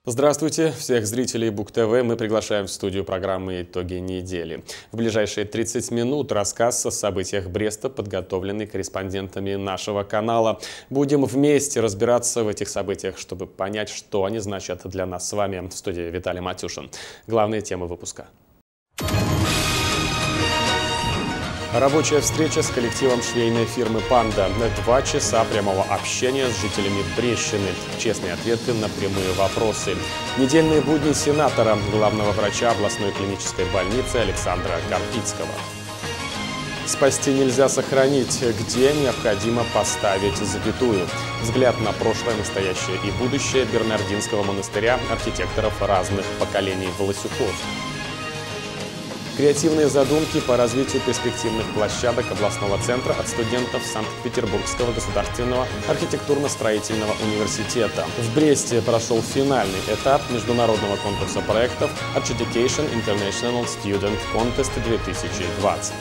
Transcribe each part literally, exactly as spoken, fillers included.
Здравствуйте! Всех зрителей БугТV мы приглашаем в студию программы «Итоги недели». В ближайшие тридцать минут рассказ о событиях Бреста, подготовленный корреспондентами нашего канала. Будем вместе разбираться в этих событиях, чтобы понять, что они значат для нас с вами. В студии Виталий Матюшин. Главные темы выпуска. Рабочая встреча с коллективом швейной фирмы «Панда». Два часа прямого общения с жителями Брещины. Честные ответы на прямые вопросы. Недельные будни сенатора, главного врача областной клинической больницы Александра Карпицкого. Спасти нельзя сохранить, где необходимо поставить запятую. Взгляд на прошлое, настоящее и будущее Бернардинского монастыря архитекторов разных поколений Волосюков. Креативные задумки по развитию перспективных площадок областного центра от студентов Санкт-Петербургского государственного архитектурно-строительного университета. В Бресте прошел финальный этап международного конкурса проектов Adjudication International Student Contest две тысячи двадцать.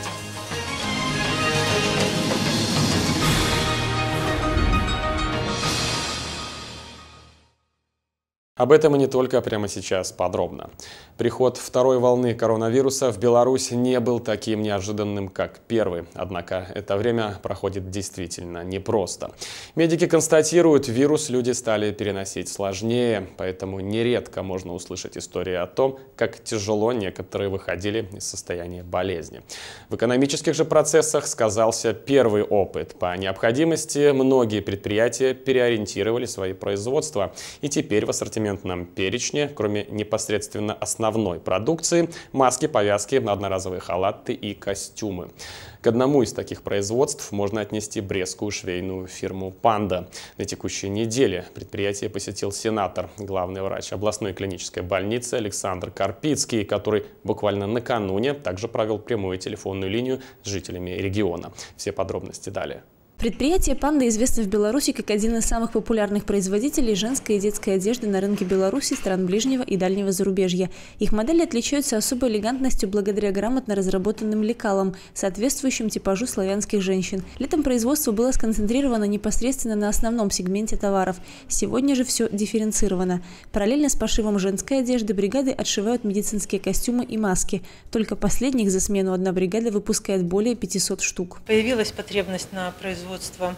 Об этом и не только прямо сейчас подробно. Приход второй волны коронавируса в Беларусь не был таким неожиданным, как первый. Однако это время проходит действительно непросто. Медики констатируют, вирус люди стали переносить сложнее, поэтому нередко можно услышать истории о том, как тяжело некоторые выходили из состояния болезни. В экономических же процессах сказался первый опыт. По необходимости многие предприятия переориентировали свои производства, и теперь в ассортименте перечне, кроме непосредственно основной продукции, маски, повязки, одноразовые халаты и костюмы. К одному из таких производств можно отнести брестскую швейную фирму «Панда». На текущей неделе предприятие посетил сенатор, главный врач областной клинической больницы Александр Карпицкий, который буквально накануне также провел прямую телефонную линию с жителями региона. Все подробности далее. Предприятие «Панда» известно в Беларуси как один из самых популярных производителей женской и детской одежды на рынке Беларуси, стран ближнего и дальнего зарубежья. Их модели отличаются особой элегантностью благодаря грамотно разработанным лекалам, соответствующим типажу славянских женщин. Летом производство было сконцентрировано непосредственно на основном сегменте товаров. Сегодня же все дифференцировано. Параллельно с пошивом женской одежды бригады отшивают медицинские костюмы и маски. Только последних за смену одна бригада выпускает более пятисот штук. Появилась потребность на производство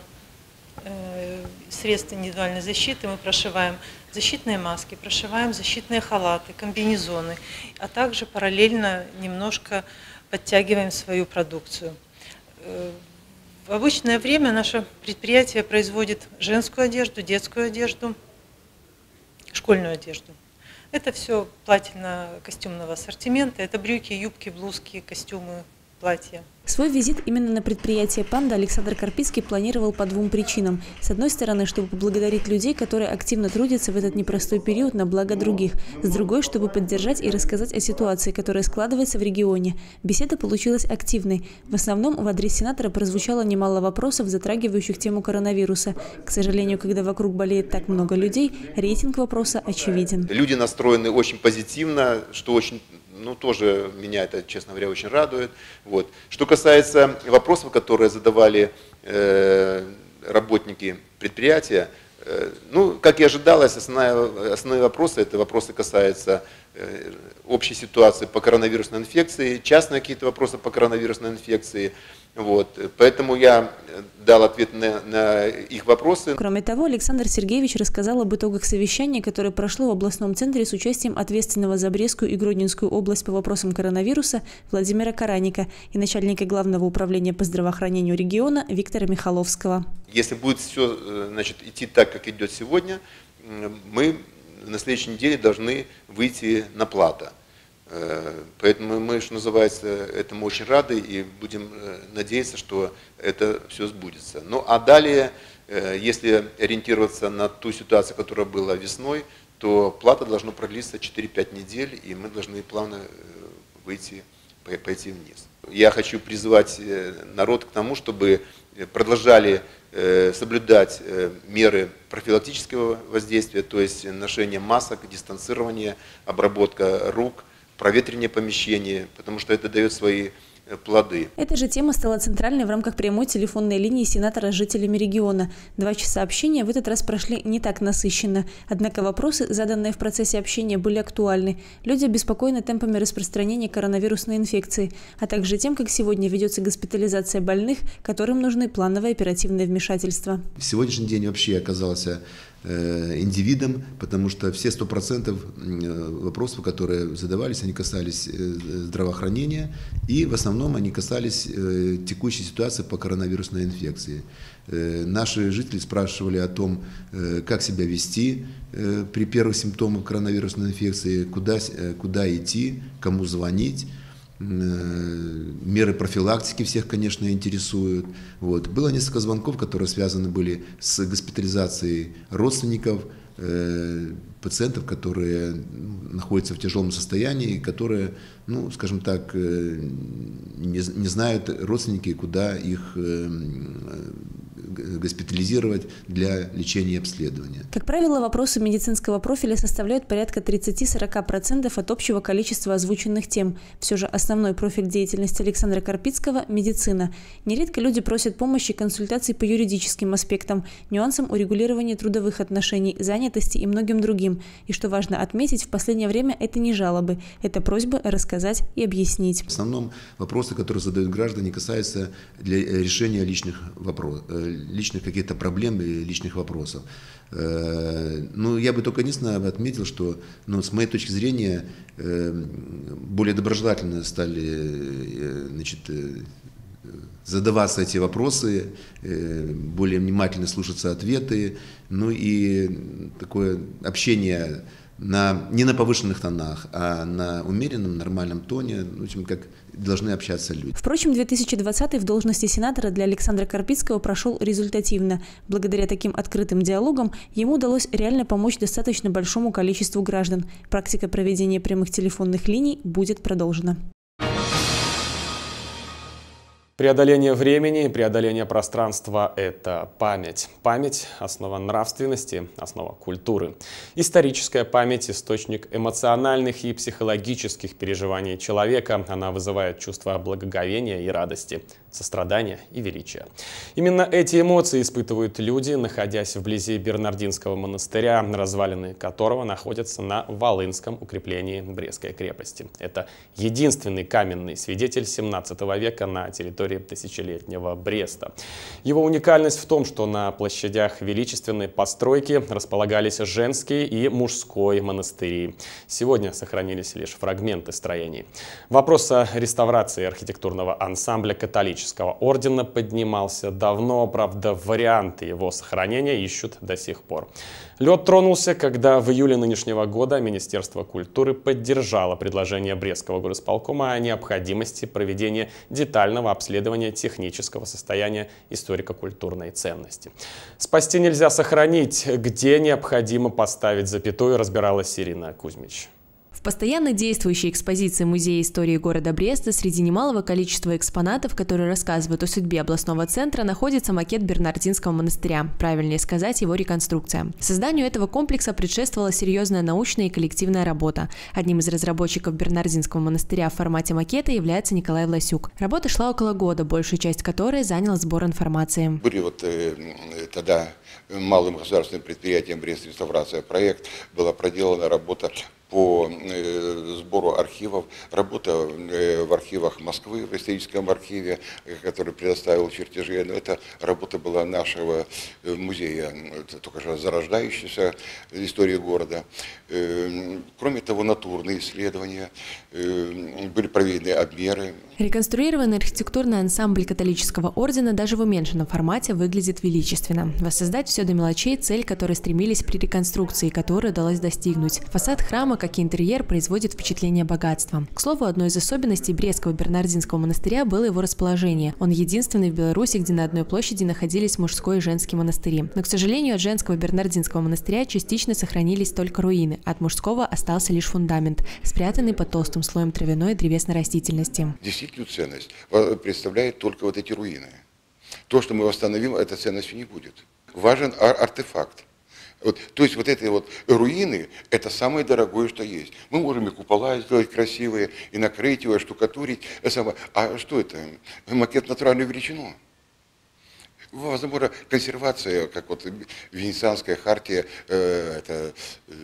средств индивидуальной защиты. Мы прошиваем защитные маски, прошиваем защитные халаты, комбинезоны, а также параллельно немножко подтягиваем свою продукцию. В обычное время наше предприятие производит женскую одежду, детскую одежду, школьную одежду. Это все платьенно-костюмного ассортимента, это брюки, юбки, блузки, костюмы, платья. Свой визит именно на предприятие «Панда» Александр Карпицкий планировал по двум причинам. С одной стороны, чтобы поблагодарить людей, которые активно трудятся в этот непростой период на благо других. С другой, чтобы поддержать и рассказать о ситуации, которая складывается в регионе. Беседа получилась активной. В основном в адрес сенатора прозвучало немало вопросов, затрагивающих тему коронавируса. К сожалению, когда вокруг болеет так много людей, рейтинг вопроса очевиден. Люди настроены очень позитивно, что очень... Ну, тоже меня это, честно говоря, очень радует. Вот. Что касается вопросов, которые задавали э, работники предприятия, э, ну, как и ожидалось, основные, основные вопросы, это вопросы касаются э, общей ситуации по коронавирусной инфекции, частные какие-то вопросы по коронавирусной инфекции. Вот. Поэтому я дал ответ на, на их вопросы. Кроме того, Александр Сергеевич рассказал об итогах совещания, которое прошло в областном центре с участием ответственного за Брестскую и Гродненскую область по вопросам коронавируса Владимира Караника и начальника Главного управления по здравоохранению региона Виктора Михаловского. Если будет все, значит, идти так, как идет сегодня, мы на следующей неделе должны выйти на плато. Поэтому мы, что называется, этому очень рады и будем надеяться, что это все сбудется. Ну а далее, если ориентироваться на ту ситуацию, которая была весной, то плата должна продлиться четыре-пять недель, и мы должны плавно выйти, пойти вниз. Я хочу призвать народ к тому, чтобы продолжали соблюдать меры профилактического воздействия, то есть ношение масок, дистанцирование, обработка рук, проветривание помещения, потому что это дает свои плоды. Эта же тема стала центральной в рамках прямой телефонной линии сенатора с жителями региона. Два часа общения в этот раз прошли не так насыщенно. Однако вопросы, заданные в процессе общения, были актуальны. Люди обеспокоены темпами распространения коронавирусной инфекции, а также тем, как сегодня ведется госпитализация больных, которым нужны плановое оперативное вмешательство. В сегодняшний день вообще оказался индивидом, потому что все сто процентов вопросов, которые задавались, они касались здравоохранения, и в основном они касались текущей ситуации по коронавирусной инфекции. Наши жители спрашивали о том, как себя вести при первых симптомах коронавирусной инфекции, куда, куда идти, кому звонить. Меры профилактики всех, конечно, интересуют. Вот. Было несколько звонков, которые связаны были с госпитализацией родственников, э, пациентов, которые ну, находятся в тяжелом состоянии, которые, ну, скажем так, э, не, не знают родственники, куда их э, госпитализировать для лечения и обследования. Как правило, вопросы медицинского профиля составляют порядка тридцати-сорока процентов от общего количества озвученных тем. Все же основной профиль деятельности Александра Карпицкого – медицина. Нередко люди просят помощи и консультаций по юридическим аспектам, нюансам урегулирования трудовых отношений, занятости и многим другим. И что важно отметить, в последнее время это не жалобы, это просьбы рассказать и объяснить. В основном вопросы, которые задают граждане, касаются для решения личных вопросов, личных каких-то проблем и личных вопросов. Ну, я бы только единственное отметил, что, ну, с моей точки зрения, более доброжелательно стали, значит, задаваться эти вопросы, более внимательно слушаться ответы, ну и такое общение на, не на повышенных тонах, а на умеренном, нормальном тоне, в общем, как должны общаться люди. Впрочем, две тысячи двадцатый в должности сенатора для Александра Карпицкого прошел результативно. Благодаря таким открытым диалогам ему удалось реально помочь достаточно большому количеству граждан. Практика проведения прямых телефонных линий будет продолжена. Преодоление времени и преодоление пространства – это память. Память – основа нравственности, основа культуры. Историческая память – источник эмоциональных и психологических переживаний человека. Она вызывает чувство благоговения и радости, сострадания и величия. Именно эти эмоции испытывают люди, находясь вблизи Бернардинского монастыря, развалины которого находятся на Волынском укреплении Брестской крепости. Это единственный каменный свидетель семнадцатого века на территории тысячелетнего Бреста. Его уникальность в том, что на площадях величественной постройки располагались женский и мужской монастыри. Сегодня сохранились лишь фрагменты строений. Вопрос о реставрации архитектурного ансамбля католического ордена поднимался давно, правда, варианты его сохранения ищут до сих пор. Лед тронулся, когда в июле нынешнего года Министерство культуры поддержало предложение Брестского горисполкома о необходимости проведения детального обследования технического состояния историко-культурной ценности. Спасти нельзя сохранить, где необходимо поставить запятую, разбиралась Ирина Кузьмич. В постоянно действующей экспозиции Музея истории города Бреста среди немалого количества экспонатов, которые рассказывают о судьбе областного центра, находится макет Бернардинского монастыря, правильнее сказать, его реконструкция. Созданию этого комплекса предшествовала серьезная научная и коллективная работа. Одним из разработчиков Бернардинского монастыря в формате макета является Николай Власюк. Работа шла около года, большую часть которой занял сбор информации. Были вот э, тогда малым государственным предприятием Брест-реставрация проект, была проделана работа по э, сбору архивов, работа э, в архивах Москвы, в историческом архиве, который предоставил чертежи. Но эта работа была нашего э, музея, только что зарождающейся истории города. Э, кроме того, натурные исследования, э, были проведены обмеры. Реконструированный архитектурный ансамбль католического ордена даже в уменьшенном формате выглядит величественно. Воссоздать все до мелочей – цель, которой стремились при реконструкции, которой удалось достигнуть. Фасад храма, как и интерьер, производит впечатление богатства. К слову, одной из особенностей Брестского Бернардинского монастыря было его расположение. Он единственный в Беларуси, где на одной площади находились мужской и женский монастыри. Но, к сожалению, от женского Бернардинского монастыря частично сохранились только руины. От мужского остался лишь фундамент, спрятанный под толстым слоем травяной и древесной растительности. Действительно, ценность представляет только вот эти руины. То, что мы восстановим, этой ценностью не будет. Важен ар артефакт. Вот, то есть вот эти вот руины – это самое дорогое, что есть. Мы можем и купола сделать красивые, и накрыть его, и штукатурить. А что это? Макет натуральную величину. Возможно, консервация, как вот Венецианская хартия, э, это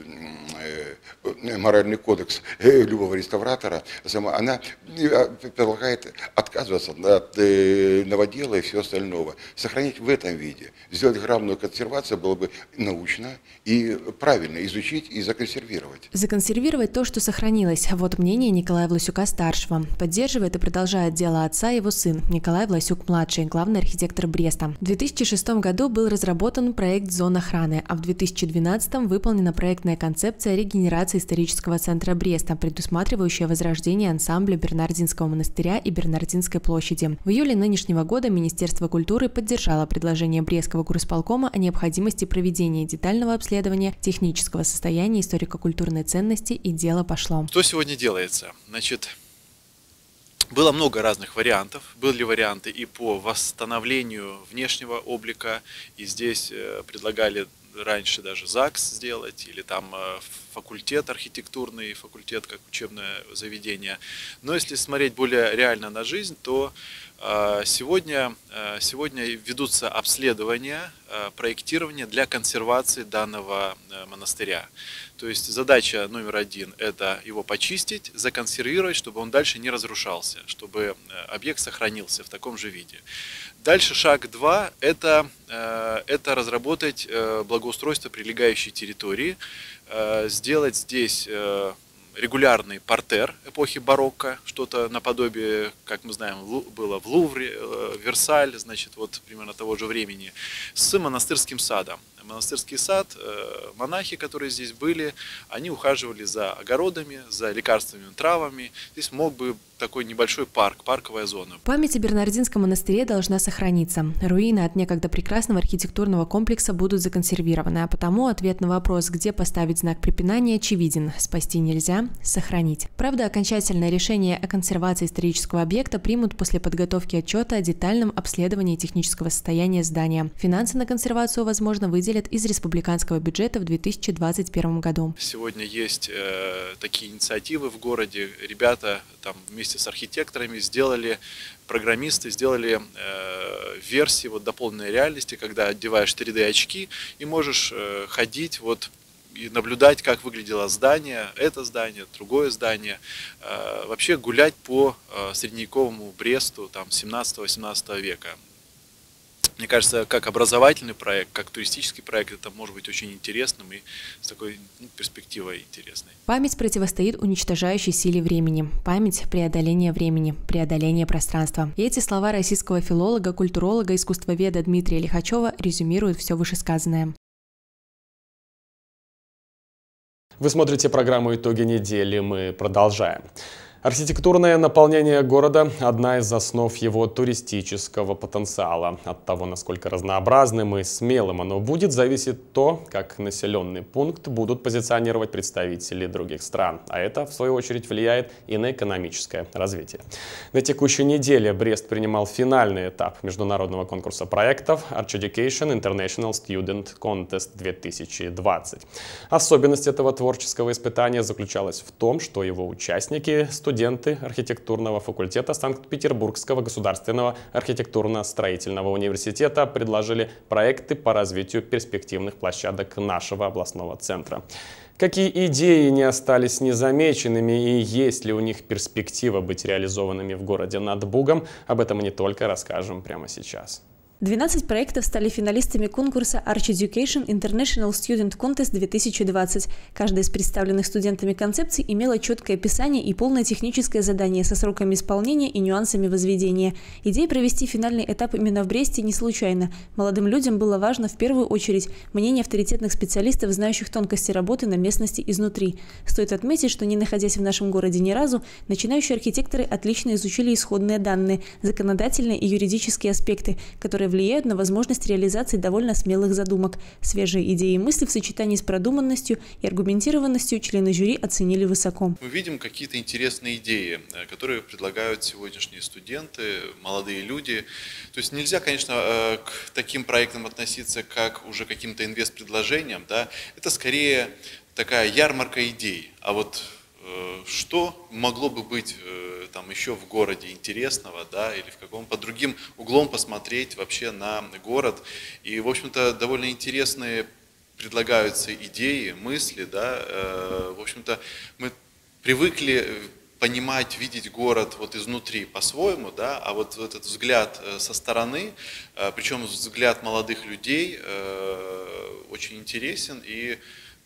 э, моральный кодекс любого реставратора, она предполагает отказываться от э, новодела и всего остального, сохранить в этом виде. Сделать грамотную консервацию было бы научно и правильно изучить и законсервировать. Законсервировать то, что сохранилось. Вот мнение Николая Власюка-старшего. Поддерживает и продолжает дело отца его сын Николай Власюк-младший, главный архитектор Бреста. В две тысячи шестом году был разработан проект зон охраны, а в две тысячи двенадцатом выполнена проектная концепция регенерации исторического центра Бреста, предусматривающая возрождение ансамбля Бернардинского монастыря и Бернардинской площади. В июле нынешнего года Министерство культуры поддержало предложение Брестского горосполкома о необходимости проведения детального обследования технического состояния историко-культурной ценности, и дело пошло. Что сегодня делается? Значит, было много разных вариантов. Были варианты и по восстановлению внешнего облика, и здесь предлагали раньше даже ЗАГС сделать, или там факультет архитектурный, факультет как учебное заведение. Но если смотреть более реально на жизнь, то сегодня, сегодня ведутся обследования, проектирования для консервации данного монастыря. То есть задача номер один – это его почистить, законсервировать, чтобы он дальше не разрушался, чтобы объект сохранился в таком же виде. Дальше шаг два – это, это разработать благоустройство прилегающей территории, сделать здесь регулярный партер эпохи барокко, что-то наподобие, как мы знаем, было в Лувре, Версаль, значит, вот примерно того же времени, с монастырским садом. Монастырский сад, монахи, которые здесь были, они ухаживали за огородами, за лекарственными травами. Здесь мог бы такой небольшой парк, парковая зона. Память о Бернардинском монастыре должна сохраниться. Руины от некогда прекрасного архитектурного комплекса будут законсервированы, а потому ответ на вопрос, где поставить знак препинания, очевиден. Спасти нельзя, сохранить. Правда, окончательное решение о консервации исторического объекта примут после подготовки отчета о детальном обследовании технического состояния здания. Финансы на консервацию, возможно, выделят из республиканского бюджета в две тысячи двадцать первом году. Сегодня есть э, такие инициативы в городе. Ребята там вместе с архитекторами сделали, программисты сделали э, версии вот, дополненной реальности, когда одеваешь три дэ очки и можешь э, ходить вот и наблюдать, как выглядело здание, это здание, другое здание, э, вообще гулять по э, средневековому Бресту там семнадцатого-восемнадцатого века. Мне кажется, как образовательный проект, как туристический проект, это может быть очень интересным и с такой ну, перспективой интересной. Память противостоит уничтожающей силе времени. Память – преодоление времени, преодоление пространства. И эти слова российского филолога, культуролога, искусствоведа Дмитрия Лихачева резюмируют все вышесказанное. Вы смотрите программу «Итоги недели». Мы продолжаем. Архитектурное наполнение города – одна из основ его туристического потенциала. От того, насколько разнообразным и смелым оно будет, зависит то, как населенный пункт будут позиционировать представители других стран. А это, в свою очередь, влияет и на экономическое развитие. На текущей неделе Брест принимал финальный этап международного конкурса проектов Archeducation International Student Contest две тысячи двадцать. Особенность этого творческого испытания заключалась в том, что его участники – студенты архитектурного факультета Санкт-Петербургского государственного архитектурно-строительного университета предложили проекты по развитию перспективных площадок нашего областного центра. Какие идеи не остались незамеченными и есть ли у них перспектива быть реализованными в городе над Бугом, об этом мы не только расскажем прямо сейчас. двенадцать проектов стали финалистами конкурса Archeducation International Student Contest две тысячи двадцать. Каждая из представленных студентами концепций имела четкое описание и полное техническое задание со сроками исполнения и нюансами возведения. Идея провести финальный этап именно в Бресте не случайна. Молодым людям было важно в первую очередь мнение авторитетных специалистов, знающих тонкости работы на местности изнутри. Стоит отметить, что не находясь в нашем городе ни разу, начинающие архитекторы отлично изучили исходные данные, законодательные и юридические аспекты, которые которые влияют на возможность реализации довольно смелых задумок. Свежие идеи и мысли в сочетании с продуманностью и аргументированностью члены жюри оценили высоко. Мы видим какие-то интересные идеи, которые предлагают сегодняшние студенты, молодые люди. То есть нельзя, конечно, к таким проектам относиться как уже к каким-то инвест-предложениям, да? Это скорее такая ярмарка идей. А вот э, что могло бы быть э, там еще в городе интересного, да, или в каком под другим углом посмотреть вообще на город. И, в общем-то, довольно интересные предлагаются идеи, мысли, да. Э, в общем-то, мы привыкли понимать, видеть город вот изнутри по-своему, да, а вот этот взгляд со стороны, э, причем взгляд молодых людей, э, очень интересен и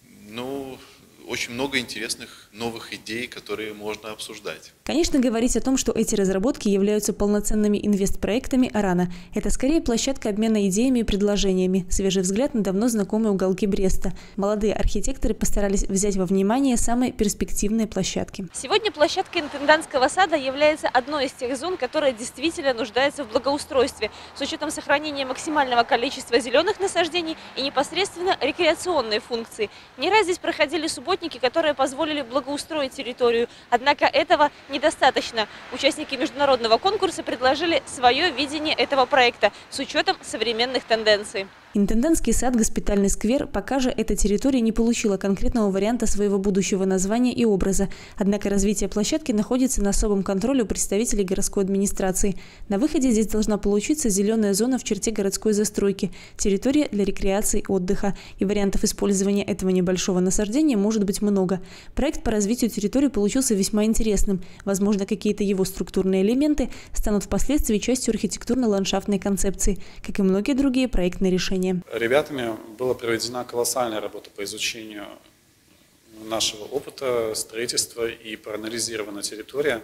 Ну, очень много интересных новых идей, которые можно обсуждать. Конечно, говорить о том, что эти разработки являются полноценными инвестпроектами, рано. Это скорее площадка обмена идеями и предложениями, свежий взгляд на давно знакомые уголки Бреста. Молодые архитекторы постарались взять во внимание самые перспективные площадки. Сегодня площадка Интендантского сада является одной из тех зон, которая действительно нуждается в благоустройстве, с учетом сохранения максимального количества зеленых насаждений и непосредственно рекреационной функции. Не раз здесь проходили субботники, которые позволили благоустроить территорию. Однако этого недостаточно. Участники международного конкурса предложили свое видение этого проекта с учетом современных тенденций. Интендантский сад, госпитальный сквер, пока же эта территория не получила конкретного варианта своего будущего названия и образа. Однако развитие площадки находится на особом контроле у представителей городской администрации. На выходе здесь должна получиться зеленая зона в черте городской застройки, территория для рекреации и отдыха. И вариантов использования этого небольшого насаждения может быть много. Проект по развитию территории получился весьма интересным. Возможно, какие-то его структурные элементы станут впоследствии частью архитектурно-ландшафтной концепции, как и многие другие проектные решения. Ребятами была проведена колоссальная работа по изучению нашего опыта строительства и проанализирована территория.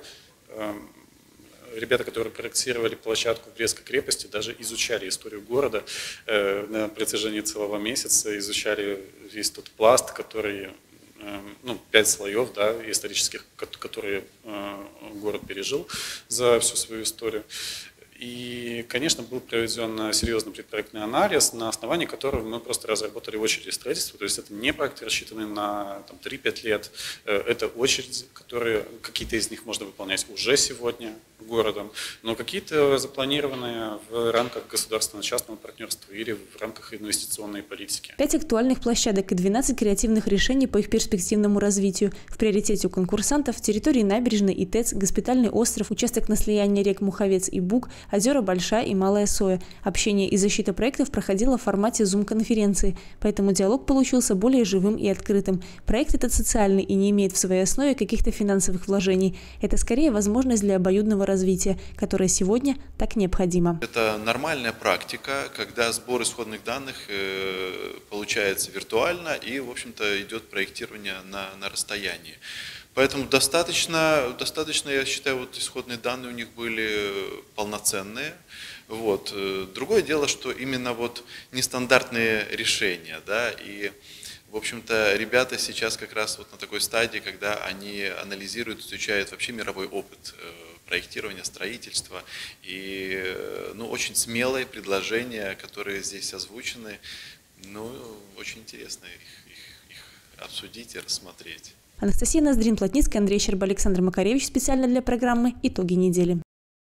Ребята, которые проектировали площадку в Брестской крепости, даже изучали историю города на протяжении целого месяца, изучали весь тот пласт, который, ну, пять слоев, да, исторических, которые город пережил за всю свою историю. И, конечно, был проведен серьезный предпроектный анализ, на основании которого мы просто разработали очереди строительства. То есть это не проекты, рассчитанные на три-пять лет, это очереди, которые, какие-то из них можно выполнять уже сегодня городом, но какие-то запланированные в рамках государственно-частного партнерства или в рамках инвестиционной политики. Пять актуальных площадок и двенадцать креативных решений по их перспективному развитию. В приоритете у конкурсантов территории набережной и ТЭЦ, госпитальный остров, участок на слиянии рек Муховец и Буг, озера Большая и Малая Соя. Общение и защита проектов проходило в формате зум-конференции, поэтому диалог получился более живым и открытым. Проект этот социальный и не имеет в своей основе каких-то финансовых вложений. Это скорее возможность для обоюдного развития, которое сегодня так необходимо. Это нормальная практика, когда сбор исходных данных получается виртуально и, в общем-то, идет проектирование на, на расстоянии. Поэтому достаточно, достаточно, я считаю, вот исходные данные у них были полноценные. Вот. Другое дело, что именно вот нестандартные решения, да, и, в общем-то, ребята сейчас как раз вот на такой стадии, когда они анализируют, изучают вообще мировой опыт проектирования, строительства, и, ну, очень смелые предложения, которые здесь озвучены, ну, очень интересно их, их, их обсудить и рассмотреть. Анастасия Ноздрин-Плотницкая, Андрей Щерба, Александр Макаревич специально для программы «Итоги недели».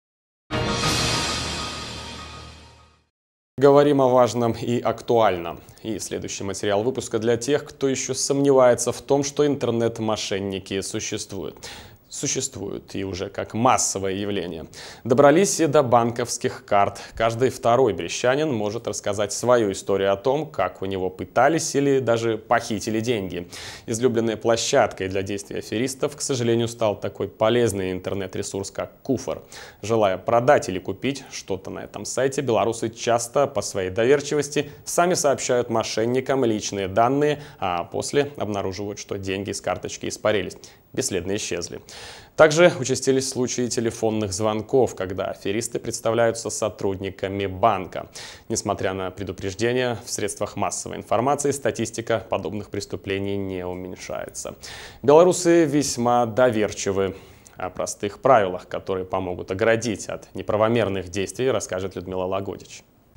Говорим о важном и актуальном. И следующий материал выпуска для тех, кто еще сомневается в том, что интернет-мошенники существуют. Существуют и уже как массовое явление. Добрались и до банковских карт. Каждый второй брестчанин может рассказать свою историю о том, как у него пытались или даже похитили деньги. Излюбленной площадкой для действий аферистов, к сожалению, стал такой полезный интернет-ресурс, как Куфор. Желая продать или купить что-то на этом сайте, белорусы часто по своей доверчивости сами сообщают мошенникам личные данные, а после обнаруживают, что деньги с карточки испарились, бесследно исчезли. Также участились случаи телефонных звонков, когда аферисты представляются сотрудниками банка. Несмотря на предупреждения, в средствах массовой информации статистика подобных преступлений не уменьшается. Белорусы весьма доверчивы. О простых правилах, которые помогут оградить от неправомерных действий, расскажет Людмила Лагодич.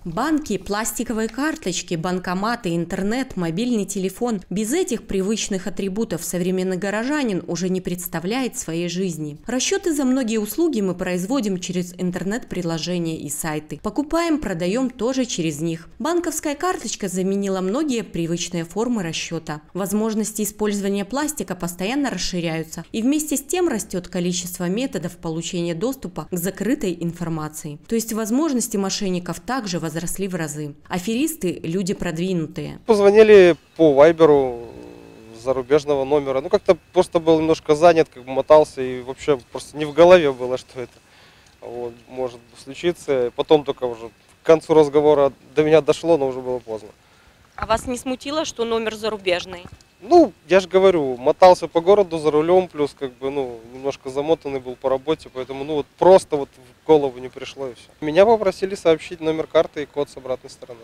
Банки, пластиковые карточки, банкоматы, интернет, мобильный телефон. Без этих привычных атрибутов современный горожанин уже не представляет своей жизни. Расчеты за многие услуги мы производим через интернет-приложения и сайты. Покупаем, продаем тоже через них. Банковская карточка заменила многие привычные формы расчета. Возможности использования пластика постоянно расширяются, и вместе с тем растет количество методов получения доступа к закрытой информации. То есть возможности мошенников также возросли в разы. Аферисты – люди продвинутые. Позвонили по вайберу зарубежного номера. Ну, как-то просто был немножко занят, как бы мотался, и вообще просто не в голове было, что это вот, может случиться. Потом только уже к концу разговора до меня дошло, но уже было поздно. А вас не смутило, что номер зарубежный? Ну, я же говорю, мотался по городу за рулем, плюс как бы, ну, немножко замотанный был по работе, поэтому, ну, вот просто вот в голову не пришло и все. Меня попросили сообщить номер карты и код с обратной стороны.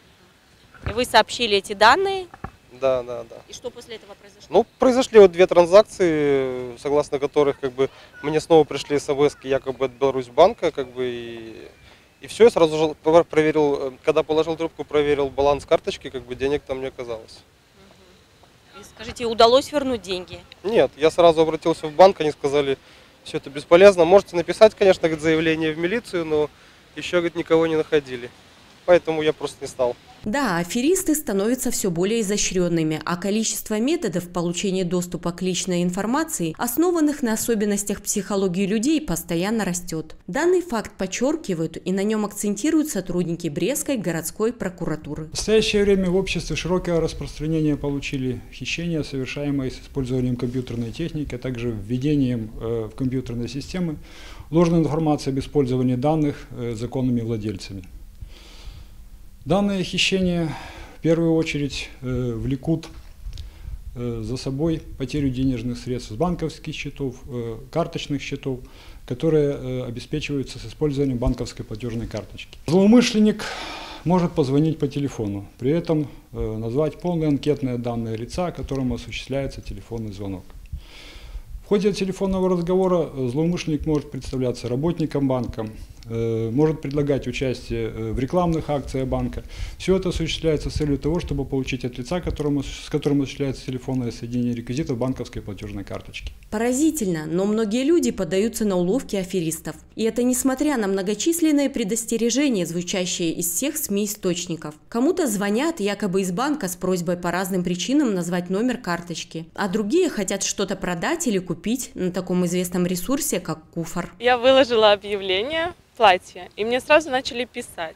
И вы сообщили эти данные? Да, да, да. И что после этого произошло? Ну, произошли вот две транзакции, согласно которых, как бы, мне снова пришли смс-ки якобы от Беларусьбанка, как бы, и... И все, я сразу же проверил, когда положил трубку, проверил баланс карточки, как бы денег там не оказалось. И скажите, удалось вернуть деньги? Нет, я сразу обратился в банк, они сказали, все это бесполезно. Можете написать, конечно, говорит, заявление в милицию, но еще, говорит, никого не находили. Поэтому я просто не стал. Да, аферисты становятся все более изощренными, а количество методов получения доступа к личной информации, основанных на особенностях психологии людей, постоянно растет. Данный факт подчеркивают и на нем акцентируют сотрудники Брестской городской прокуратуры. В настоящее время в обществе широкое распространение получили хищения, совершаемые с использованием компьютерной техники, а также введением э, в компьютерные системы ложной информации об использовании данных э, законными владельцами. Данные хищения в первую очередь э, влекут э, за собой потерю денежных средств с банковских счетов, э, карточных счетов, которые э, обеспечиваются с использованием банковской платежной карточки. Злоумышленник может позвонить по телефону, при этом э, назвать полные анкетные данные лица, которому осуществляется телефонный звонок. В ходе телефонного разговора злоумышленник может представляться работником банка, может предлагать участие в рекламных акциях банка. Все это осуществляется с целью того, чтобы получить от лица, которому, с которым осуществляется телефонное соединение, реквизитов банковской платежной карточки. Поразительно, но многие люди поддаются на уловки аферистов. И это несмотря на многочисленные предостережения, звучащие из всех СМИ-источников. Кому-то звонят якобы из банка с просьбой по разным причинам назвать номер карточки, а другие хотят что-то продать или купить на таком известном ресурсе, как Куфор. Я выложила объявление платье, и мне сразу начали писать,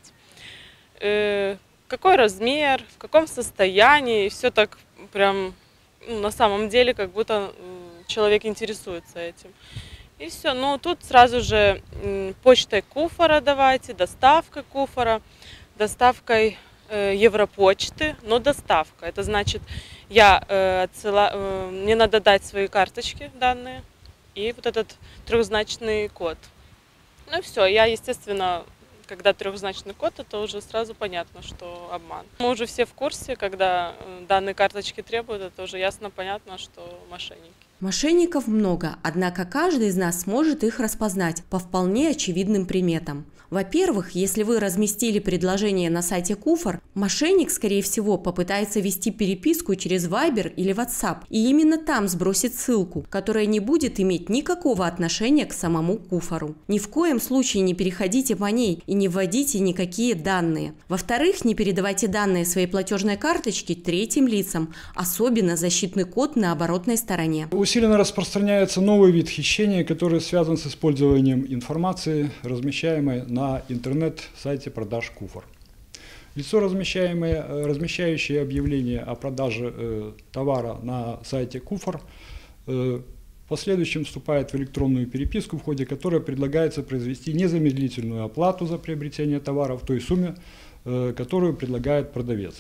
э, какой размер, в каком состоянии, и все так прям, ну, на самом деле, как будто человек интересуется этим. И все, ну тут сразу же э, почтой Куфора давайте, доставкой Куфора, доставкой э, Европочты, но доставка. Это значит, я э, отсыла, э, мне надо дать свои карточки данные и вот этот трехзначный код. Ну и все, я, естественно, когда трехзначный код, это уже сразу понятно, что обман. Мы уже все в курсе, когда данные карточки требуют, это уже ясно понятно, что мошенники. Мошенников много, однако каждый из нас сможет их распознать по вполне очевидным приметам. Во-первых, если вы разместили предложение на сайте Куфор, мошенник, скорее всего, попытается вести переписку через Viber или WhatsApp, и именно там сбросит ссылку, которая не будет иметь никакого отношения к самому Куфору. Ни в коем случае не переходите по ней и не вводите никакие данные. Во-вторых, не передавайте данные своей платежной карточки третьим лицам, особенно защитный код на оборотной стороне. Усиленно распространяется новый вид хищения, который связан с использованием информации, размещаемой на интернет-сайте продаж Куфор. Лицо, размещающее объявление о продаже э, товара на сайте Куфор, э, в последующем вступает в электронную переписку, в ходе которой предлагается произвести незамедлительную оплату за приобретение товара в той сумме, э, которую предлагает продавец.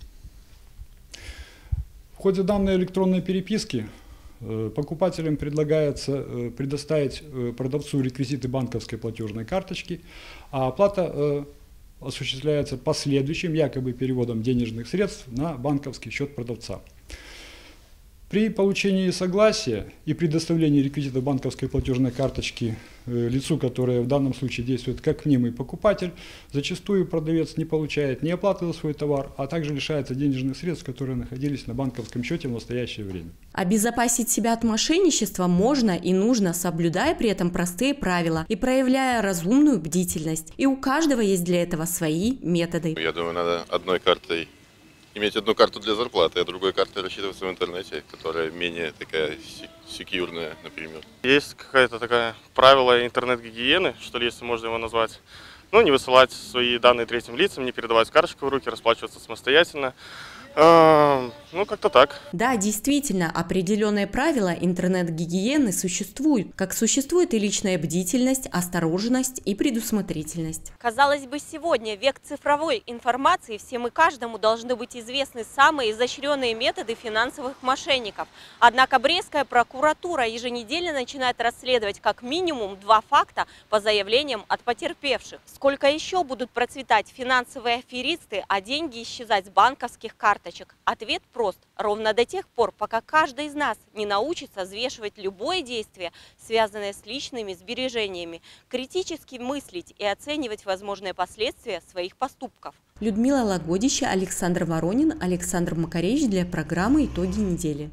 В ходе данной электронной переписки покупателям предлагается предоставить продавцу реквизиты банковской платежной карточки, а оплата осуществляется последующим якобы переводом денежных средств на банковский счет продавца. При получении согласия и предоставлении реквизита банковской платежной карточки э, лицу, которое в данном случае действует как мнимый покупатель, зачастую продавец не получает ни оплаты за свой товар, а также лишается денежных средств, которые находились на банковском счете в настоящее время. Обезопасить себя от мошенничества можно и нужно, соблюдая при этом простые правила и проявляя разумную бдительность. И у каждого есть для этого свои методы. Я думаю, надо одной картой иметь одну карту для зарплаты, а другой картой рассчитываться в интернете, которая менее такая секьюрная, например. Есть какая-то такая правило интернет-гигиены, что ли, если можно его назвать. Ну, не высылать свои данные третьим лицам, не передавать карточку в руки, расплачиваться самостоятельно. Ну, как-то так. Да, действительно, определенные правила интернет-гигиены существуют, как существует и личная бдительность, осторожность и предусмотрительность. Казалось бы, сегодня век цифровой информации, всем и каждому должны быть известны самые изощренные методы финансовых мошенников. Однако Брестская прокуратура еженедельно начинает расследовать как минимум два факта по заявлениям от потерпевших. Сколько еще будут процветать финансовые аферисты, а деньги исчезать с банковских карточек? Ответ прост. Ровно до тех пор, пока каждый из нас не научится взвешивать любое действие, связанное с личными сбережениями, критически мыслить и оценивать возможные последствия своих поступков. Людмила Лагодища, Александр Воронин, Александр Макаревич для программы «Итоги недели».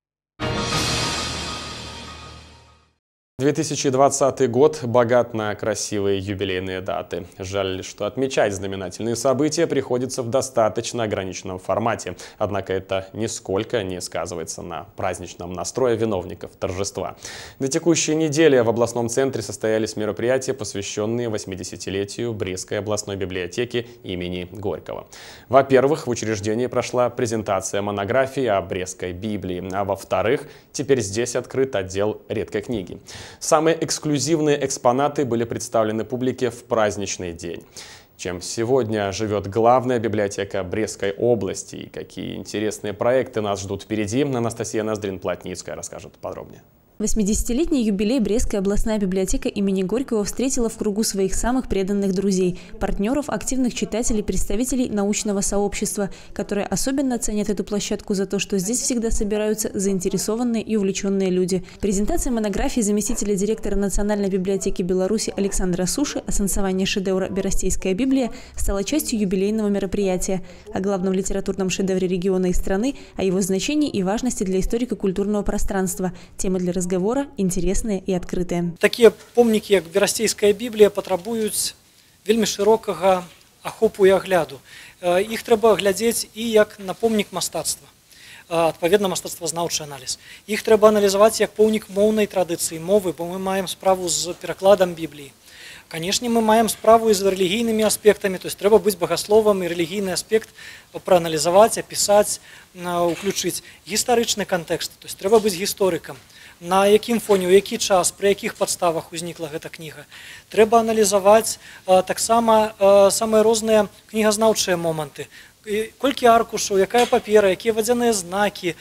две тысячи двадцатый год богат на красивые юбилейные даты. Жаль, что отмечать знаменательные события приходится в достаточно ограниченном формате. Однако это нисколько не сказывается на праздничном настрое виновников торжества. На текущей неделе в областном центре состоялись мероприятия, посвященные восьмидесятилетию Брестской областной библиотеки имени Горького. Во-первых, в учреждении прошла презентация монографии о Брестской Библии, а во-вторых, теперь здесь открыт отдел редкой книги. Самые эксклюзивные экспонаты были представлены публике в праздничный день. Чем сегодня живет главная библиотека Брестской области и какие интересные проекты нас ждут впереди, Анастасия Ноздрин-Плотницкая расскажет подробнее. восьмидесятилетний юбилей Брестская областная библиотека имени Горького встретила в кругу своих самых преданных друзей, партнеров, активных читателей, представителей научного сообщества, которые особенно ценят эту площадку за то, что здесь всегда собираются заинтересованные и увлеченные люди. Презентация монографии заместителя директора Национальной библиотеки Беларуси Александра Суши о сансовании шедевра «Берестейская Библия» стала частью юбилейного мероприятия. О главном литературном шедевре региона и страны, о его значении и важности для историко-культурного пространства. Темы для разговора разговора интересныя і адкрытыя. Такія помнікі, як Берестейская Біблія, патрабуюць вельмі шырокага ахопу і агляду. Іх трэба глядзець і як на помнік мастацтва, адпаведна мастацтвазнаўчы аналіз. Іх трэба аналізаваць як помнік моўнай традыцыі мовы, бо мы маем справу з перакладам Бібліі. Конечно, мы маем справу и с религийными аспектами, то есть треба быть богословом и религийный аспект проанализовать, описать, включить. Гістарычны контекст, то есть треба быть историком. На якім фоне, у які час, при якіх падставах узнікла гэта кніга. Трэба аналізаваць таксама самыя розныя кнігазнаўчыя моманты. Колькі аркушаў, якая папера, якія вадзяныя знакі,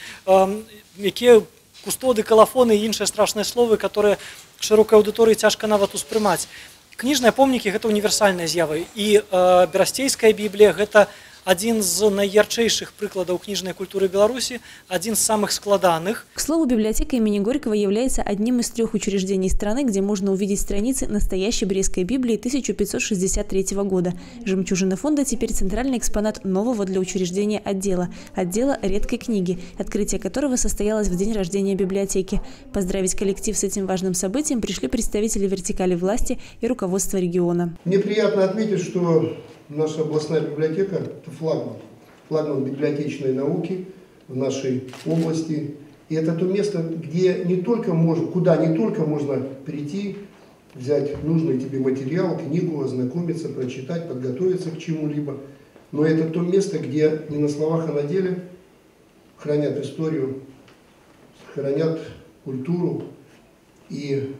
якія кустоды, калафоны і іншыя страшныя словы, которые шырокай аўдыторыі цяжка нават успрымаць. Кніжныя помнікі – гэта універсальная з'ява. І Берестейская Біблія – гэта один из наиярчайших прикладов книжной культуры Беларуси, один из самых складанных. К слову, библиотека имени Горького является одним из трех учреждений страны, где можно увидеть страницы настоящей Брестской Библии тысяча пятьсот шестьдесят третьего года. Жемчужина фонда теперь центральный экспонат нового для учреждения отдела, отдела редкой книги, открытие которого состоялось в день рождения библиотеки. Поздравить коллектив с этим важным событием пришли представители вертикали власти и руководства региона. Мне приятно отметить, что наша областная библиотека – это флагман, флагман библиотечной науки в нашей области. И это то место, где не только можно, куда не только можно прийти, взять нужный тебе материал, книгу, ознакомиться, прочитать, подготовиться к чему-либо, но это то место, где не на словах, а на деле хранят историю, хранят культуру. И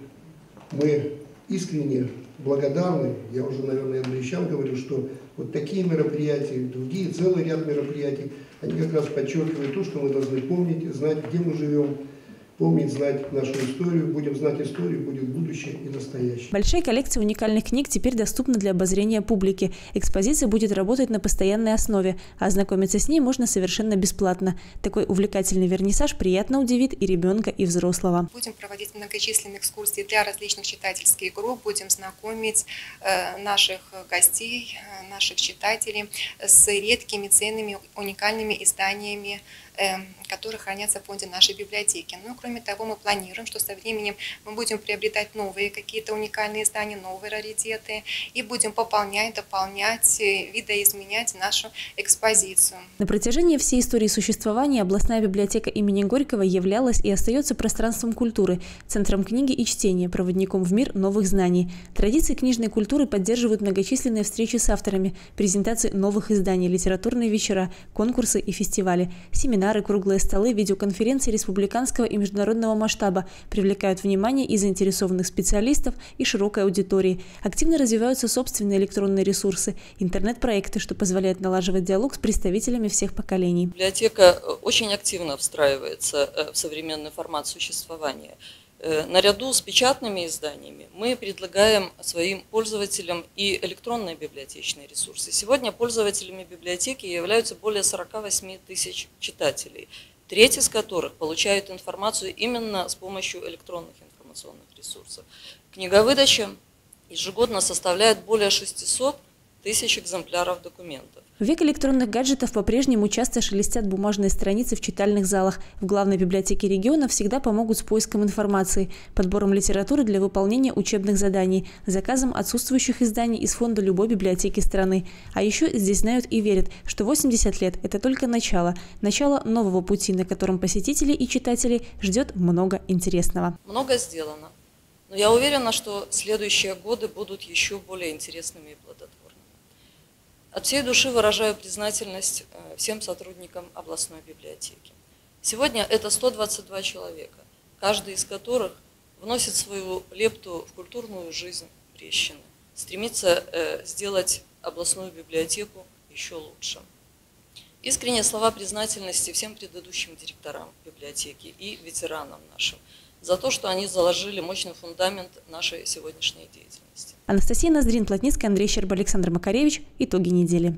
мы искренне благодарны, я уже, наверное, англичан говорю, что вот такие мероприятия, другие, целый ряд мероприятий, они как раз подчеркивают то, что мы должны помнить, знать, где мы живем, помнить, знать нашу историю. Будем знать историю, будет будущее и настоящее. Большая коллекция уникальных книг теперь доступна для обозрения публики. Экспозиция будет работать на постоянной основе, а ознакомиться с ней можно совершенно бесплатно. Такой увлекательный вернисаж приятно удивит и ребенка, и взрослого. Будем проводить многочисленные экскурсии для различных читательских групп, будем знакомить э, наших гостей, э, наших читателей с редкими, ценными, уникальными изданиями, э, которые хранятся в фонде нашей библиотеки. Ну, кроме того, мы планируем, что со временем мы будем приобретать новые какие-то уникальные издания, новые раритеты, и будем пополнять, дополнять, видоизменять нашу экспозицию. На протяжении всей истории существования областная библиотека имени Горького являлась и остается пространством культуры, центром книги и чтения, проводником в мир новых знаний. Традиции книжной культуры поддерживают многочисленные встречи с авторами, презентации новых изданий, литературные вечера, конкурсы и фестивали, семинары, круглые столы, видеоконференции республиканского и международного масштаба привлекают внимание и заинтересованных специалистов, и широкой аудитории. Активно развиваются собственные электронные ресурсы, интернет-проекты, что позволяет налаживать диалог с представителями всех поколений. Библиотека очень активно встраивается в современный формат существования. Наряду с печатными изданиями мы предлагаем своим пользователям и электронные библиотечные ресурсы. Сегодня пользователями библиотеки являются более сорока восьми тысяч читателей, треть из которых получают информацию именно с помощью электронных информационных ресурсов. Книговыдача ежегодно составляет более шестисот тысяч экземпляров документов. В век электронных гаджетов по-прежнему часто шелестят бумажные страницы в читальных залах. В главной библиотеке региона всегда помогут с поиском информации, подбором литературы для выполнения учебных заданий, заказом отсутствующих изданий из фонда любой библиотеки страны. А еще здесь знают и верят, что восемьдесят лет – это только начало, начало нового пути, на котором посетителей и читателей ждет много интересного. Много сделано, но я уверена, что следующие годы будут еще более интересными и плодотворными. От всей души выражаю признательность всем сотрудникам областной библиотеки. Сегодня это сто двадцать два человека, каждый из которых вносит свою лепту в культурную жизнь Брестщины, стремится сделать областную библиотеку еще лучше. Искренние слова признательности всем предыдущим директорам библиотеки и ветеранам нашим за то, что они заложили мощный фундамент нашей сегодняшней деятельности. Анастасия Ноздрин, Плотницкая, Андрей Щерба, Александр Макаревич. Итоги недели.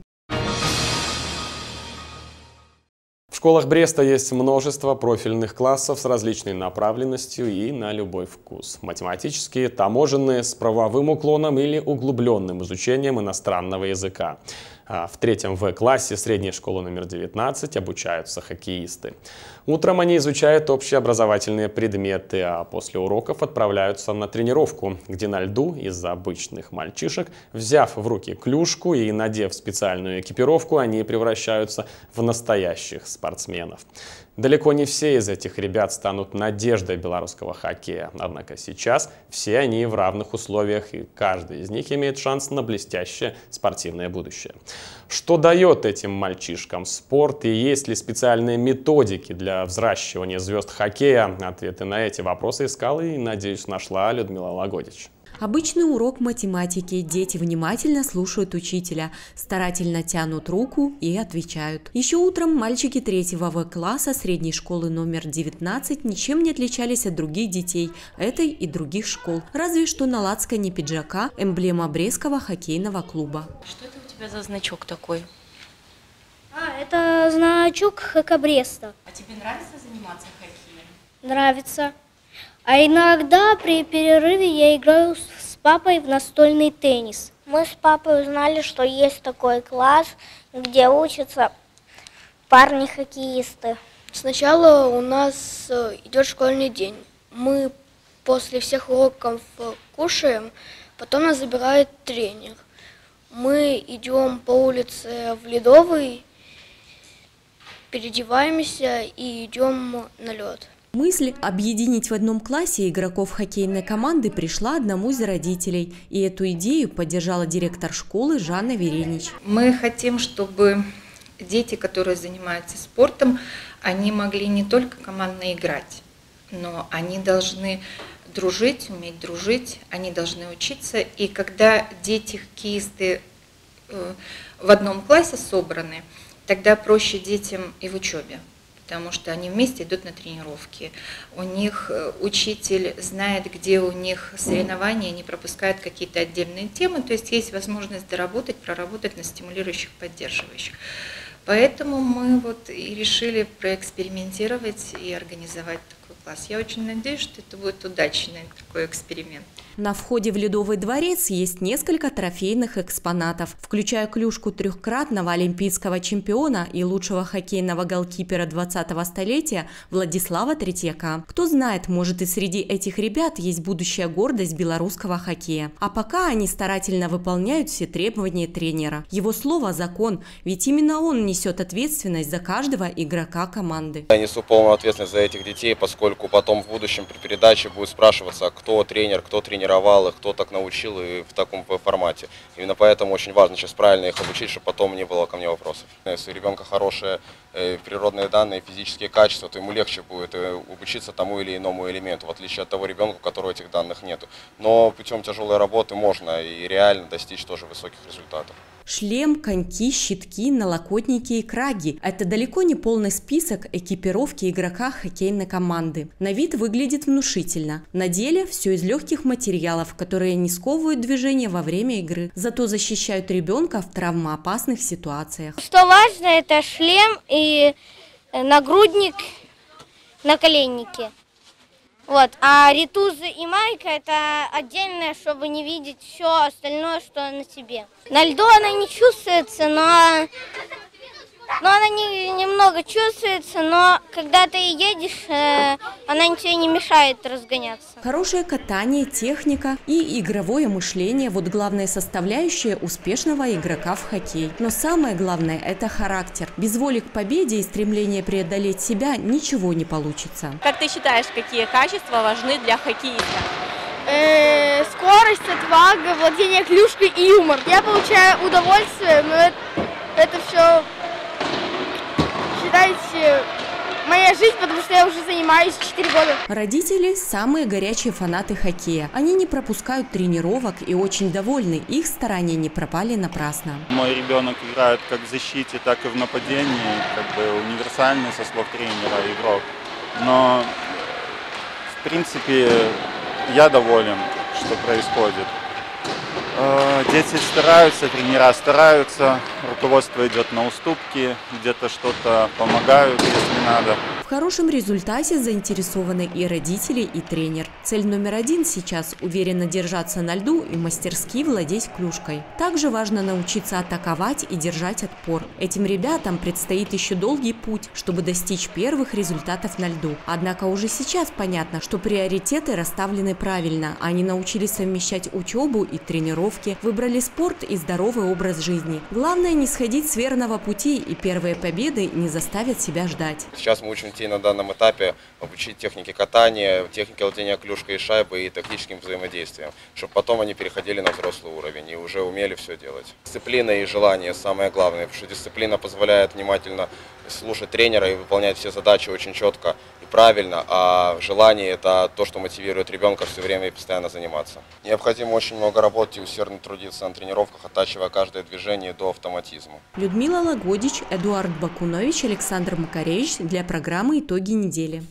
В школах Бреста есть множество профильных классов с различной направленностью и на любой вкус. Математические, таможенные, с правовым уклоном или углубленным изучением иностранного языка. А в третьем В-классе средней школы номер девятнадцать обучаются хоккеисты. Утром они изучают общеобразовательные предметы, а после уроков отправляются на тренировку, где на льду из-за обычных мальчишек, взяв в руки клюшку и надев специальную экипировку, они превращаются в настоящих спортсменов. Далеко не все из этих ребят станут надеждой белорусского хоккея, однако сейчас все они в равных условиях, и каждый из них имеет шанс на блестящее спортивное будущее. Что дает этим мальчишкам спорт, и есть ли специальные методики для взращивания звезд хоккея? Ответы на эти вопросы искала и, надеюсь, нашла Людмила Лагодич. Обычный урок математики. Дети внимательно слушают учителя, старательно тянут руку и отвечают. Еще утром мальчики третьего В-класса средней школы номер девятнадцать ничем не отличались от других детей этой и других школ. Разве что на лацкане пиджака эмблема Брестского хоккейного клуба. Что это у тебя за значок такой? А, это значок ХК Бреста. А тебе нравится заниматься хоккеем? Нравится. А иногда при перерыве я играю с папой в настольный теннис. Мы с папой узнали, что есть такой класс, где учатся парни-хоккеисты. Сначала у нас идет школьный день. Мы после всех уроков кушаем, потом нас забирает тренер. Мы идем по улице в Ледовый, переодеваемся и идем на лед. Мысль объединить в одном классе игроков хоккейной команды пришла одному из родителей. И эту идею поддержала директор школы Жанна Веренич. Мы хотим, чтобы дети, которые занимаются спортом, они могли не только командно играть, но они должны дружить, уметь дружить, они должны учиться. И когда дети-хоккеисты в одном классе собраны, тогда проще детям и в учебе. потому что они вместе идут на тренировки. У них учитель знает, где у них соревнования, не пропускают какие-то отдельные темы, то есть есть возможность доработать, проработать на стимулирующих, поддерживающих. Поэтому мы вот и решили проэкспериментировать и организовать такой класс. Я очень надеюсь, что это будет удачный такой эксперимент. На входе в Ледовый дворец есть несколько трофейных экспонатов, включая клюшку трехкратного олимпийского чемпиона и лучшего хоккейного голкипера двадцатого столетия Владислава Третьяка. Кто знает, может, и среди этих ребят есть будущая гордость белорусского хоккея. А пока они старательно выполняют все требования тренера. Его слово – закон, ведь именно он несет ответственность за каждого игрока команды. Я несу полную ответственность за этих детей, поскольку потом в будущем при передаче будет спрашиваться, кто тренер, кто тренер. Тренировал их, кто так научил и в таком формате. Именно поэтому очень важно сейчас правильно их обучить, чтобы потом не было ко мне вопросов. Если у ребенка хорошие э, природные данные, физические качества, то ему легче будет э, обучиться тому или иному элементу, в отличие от того ребенка, у которого этих данных нет. Но путем тяжелой работы можно и реально достичь тоже высоких результатов. Шлем, коньки, щитки, налокотники и краги – это далеко не полный список экипировки игрока хоккейной команды. На вид выглядит внушительно. На деле все из легких материалов, которые не сковывают движение во время игры, зато защищают ребенка в травмоопасных ситуациях. Что важно, это шлем и нагрудник, наколенники. Вот. А ритузы и майка это отдельное, чтобы не видеть все остальное, что на тебе. На льду она не чувствуется, но, но она не, немного чувствуется, но когда ты едешь, э, она тебе не мешает разгоняться. Хорошее катание, техника и игровое мышление – вот главная составляющая успешного игрока в хоккей. Но самое главное – это характер. Без воли к победе и стремления преодолеть себя ничего не получится. Как ты считаешь, какие качества важны для хоккеиста? Э, скорость, отвага, владение клюшкой и юмор. Я получаю удовольствие, но это, это все, считайте, моя жизнь, потому что я уже занимаюсь четыре года. Родители – самые горячие фанаты хоккея. Они не пропускают тренировок и очень довольны. Их старания не пропали напрасно. Мой ребенок играет как в защите, так и в нападении. Как бы универсальный, со слов тренера, игрок. Но, в принципе, я доволен, что происходит. Дети стараются, тренера стараются, руководство идет на уступки, где-то что-то помогают, если надо. В хорошем результате заинтересованы и родители, и тренер. Цель номер один сейчас – уверенно держаться на льду и мастерски владеть клюшкой. Также важно научиться атаковать и держать отпор. Этим ребятам предстоит еще долгий путь, чтобы достичь первых результатов на льду. Однако уже сейчас понятно, что приоритеты расставлены правильно. Они научились совмещать учебу и тренировки, выбрали спорт и здоровый образ жизни. Главное не сходить с верного пути, и первые победы не заставят себя ждать. Сейчас мы учим детей на данном этапе обучить технике катания, технике владения клюшкой и шайбой и тактическим взаимодействием, чтобы потом они переходили на взрослый уровень и уже умели все делать. Дисциплина и желание самое главное, потому что дисциплина позволяет внимательно слушать тренера и выполнять все задачи очень четко и правильно, а желание – это то, что мотивирует ребенка все время и постоянно заниматься. Необходимо очень много работать и усердно трудиться на тренировках, оттачивая каждое движение до автоматизма. Людмила Лагодич, Эдуард Бакунович, Александр Макаревич для программы «Итоги недели».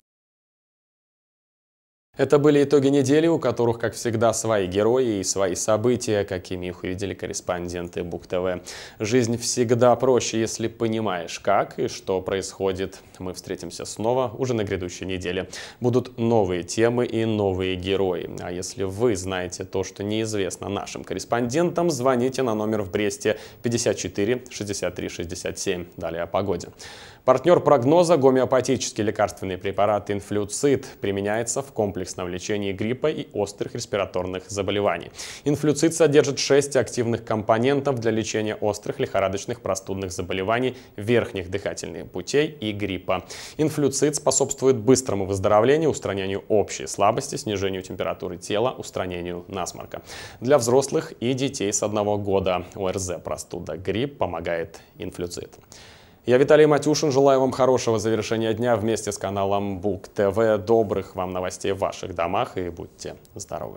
Это были итоги недели, у которых, как всегда, свои герои и свои события, какими их увидели корреспонденты БугТВ. Жизнь всегда проще, если понимаешь, как и что происходит. Мы встретимся снова уже на грядущей неделе. Будут новые темы и новые герои. А если вы знаете то, что неизвестно нашим корреспондентам, звоните на номер в Бресте пятьдесят четыре шестьдесят три шестьдесят семь. Далее о погоде. Партнер прогноза – гомеопатический лекарственный препарат «Инфлюцит» применяется в комплексном лечении гриппа и острых респираторных заболеваний. «Инфлюцит» содержит шесть активных компонентов для лечения острых лихорадочных простудных заболеваний верхних дыхательных путей и гриппа. «Инфлюцит» способствует быстрому выздоровлению, устранению общей слабости, снижению температуры тела, устранению насморка. Для взрослых и детей с одного года ОРЗ, простуда, грипп помогает «Инфлюцит». Я Виталий Матюшин. Желаю вам хорошего завершения дня вместе с каналом БугТВ. Добрых вам новостей в ваших домах и будьте здоровы.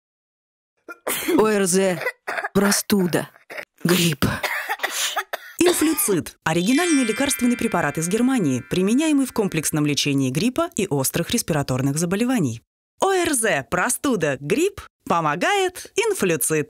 ОРЗ, простуда, грипп. Инфлюцид – оригинальный лекарственный препарат из Германии, применяемый в комплексном лечении гриппа и острых респираторных заболеваний. ОРЗ, простуда, грипп, помогает Инфлюцид.